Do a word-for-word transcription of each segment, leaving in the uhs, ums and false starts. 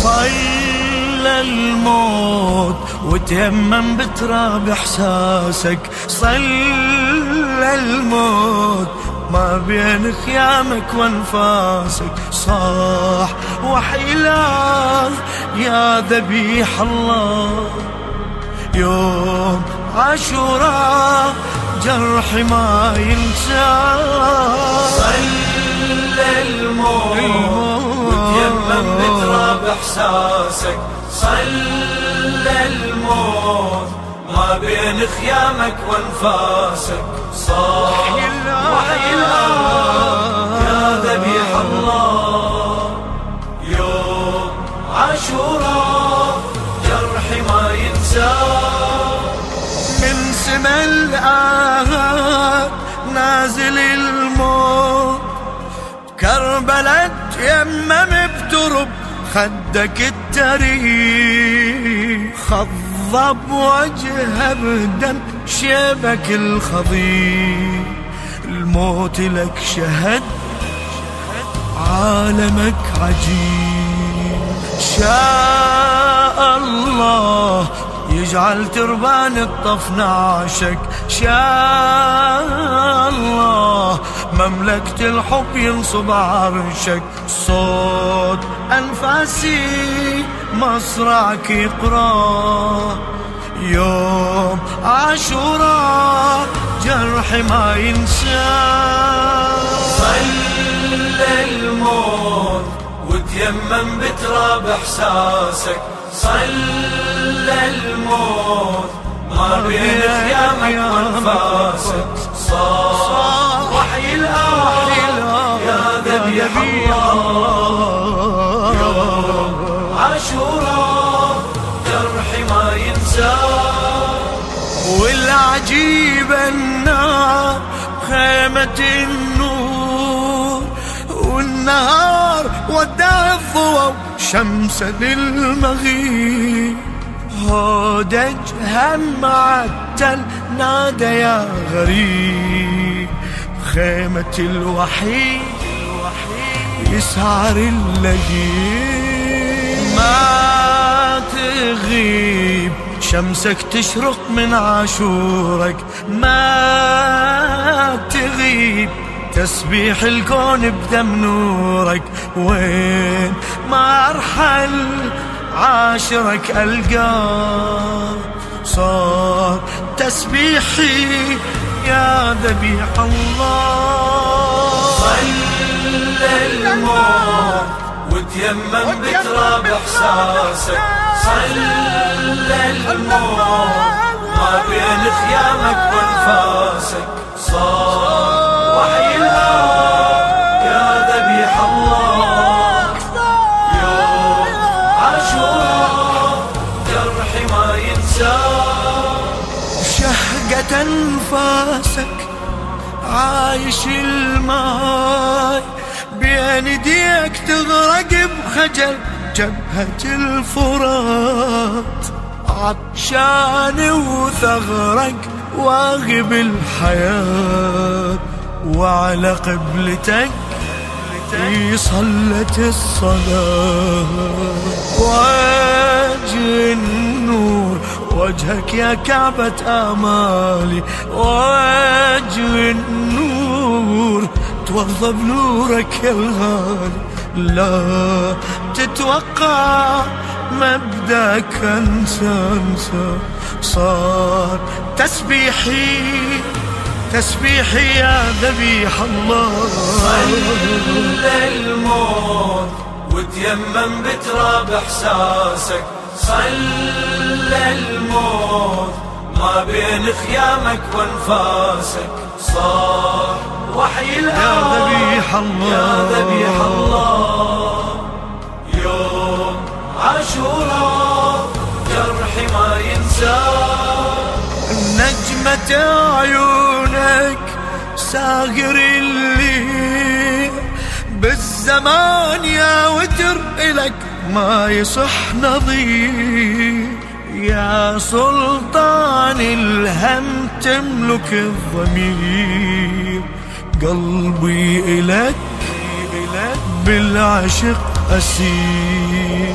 صل الموت وتيمم بتراب احساسك، صل الموت ما بين خيامك وانفاسك، صاح وحي الله يا ذبيح الله. يوم عاشوراء جرحي ما ينسى، صل الموت وتيمم بتراب احساسك، صل الموت ما بين خيامك وانفاسك، صاح وحي الله يا ذبيح الله. يوم عاشوراء جرحي ما ينسى، من سما الآهات نازل الموت، كربلاء تيمم بترب خدك التاريخ، خضب وجهه بدم شيبك الخضير، الموت لك شهد عالمك عجيب. شاء الله يجعل تربان الطف نعشك، شاء الله مملكة الحب ينصب عرشك، صوت أنفاسي مصرعك يقرأ. يوم عاشوراء جرحي ما ينسى، صل الموت وتيمم بتراب احساسك، صل الموت ما بين خيامك وانفاسك، صار وحي الله يا ذبيح الله. يوم عاشوراء جرحي ما ينسى، والعجيب النار خيمة النور، والنهار ودع الضوء شمسا للمغيب، هودج هم عتل نادى يا غريب، خيمة الوحيد يسعر اللهيب. ما تغيب شمسك تشرق من عاشورك، ما تغيب تسبيح الكون بدم نورك، وين ما ارحل عاشرك ألقاه، صار تسبيحي يا ذبيح الله. صل الموت وتيمم بتراب احساسك، صل الموت ما بين خيامك وانفاسك، صار وحي الله يا ذبيح الله. يوم عاشوراء جرحي ما ينسى، شهقة انفاسك عايش الماي، بين ايديك تغرق بخجل جبهة الفرات، عطشان وثغرك واغب الحياة، وعلى قبلتك صلت الصلاة، وجه النور وجهك يا كعبة آمالي، وجه النور توضى بنورك يا الغالي، لا تتوقع مبدأك انسى انسى، صار تسبيحي تسبيحي يا ذبيح الله. صل الموت وتيمم بتراب احساسك، صل الموت ما بين خيامك وانفاسك، صار وحي الله يا ذبيح الله يا ذبيح الله. يوم عاشوراء جرحي ما ينسى، نجمة عيونك ساهر الليل، بالزمان يا وتر إلك ما يصح نظير، يا سلطان الهم تملك الضمير، قلبي إلك بالعشق أسير.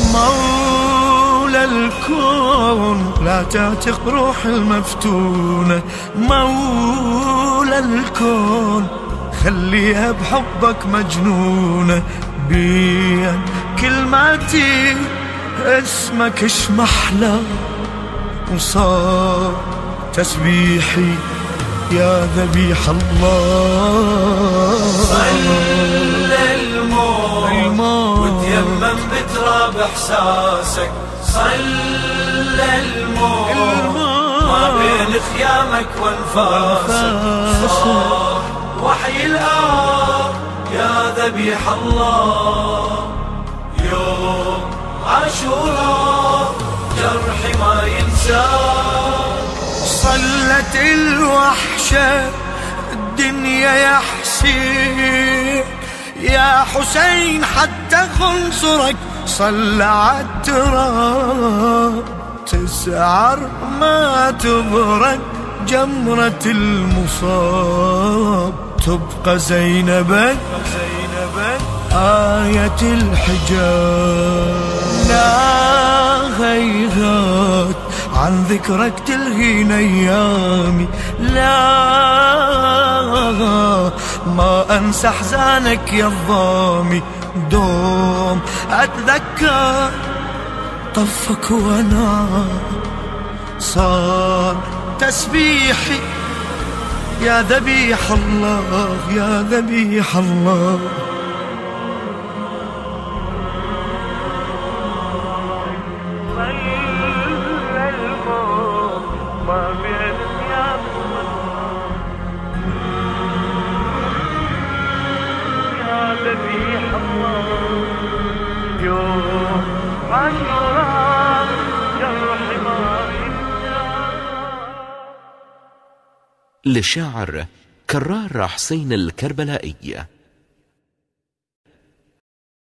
مولى الكون لا تعتق روح المفتونة، مولى الكون خليها بحبك مجنونة. بين كلماتي اسمك اش محلى، وصار تسبيحي يا ذبيح الله. صلى الموت وتيمم بتراب احساسك، صلى الموت ما بين خيامك وانفاسك. صار وحي الآب يا ذبيح الله. يوم عاشوراء جرحي ما ينساه. صلت الوحشة الدنيا يا حسين، يا حسين حتى خنصرك صلى عالتراب. تسعر ما تبرد جمرة المصاب، تبقى زينبك آية الحجاب. لا هيهات عن ذكرك تلهينا أيامي، لا ما أنسى أحزانك يا الضامي. دوم أتذكر طفك وأنا صار تسبيحي يا ذبيح الله، يا ذبيح الله. للشاعر كرار حسين الكربلائي.